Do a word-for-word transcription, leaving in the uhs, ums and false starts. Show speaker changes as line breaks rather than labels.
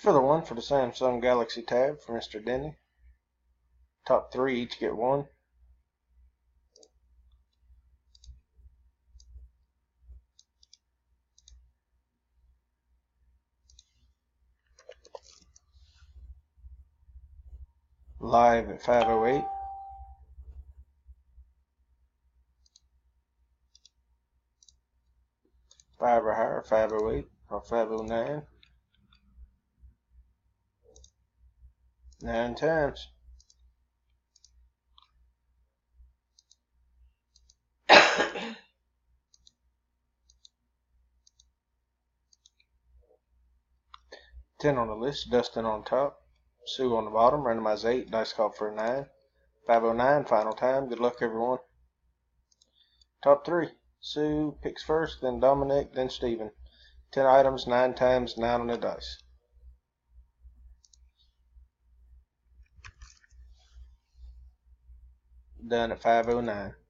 For the one for the Samsung Galaxy Tab for Mister Denny. Top three each get one. Live at five oh eight. Five or higher, five oh eight or five oh nine. Nine times. Ten on the list, Dustin on top, Sue on the bottom, randomize eight, dice call for a nine. five oh nine, final time. Good luck, everyone. Top three. Sue picks first, then Dominic, then Steven. ten items, nine times, nine on the dice. Done at five oh nine.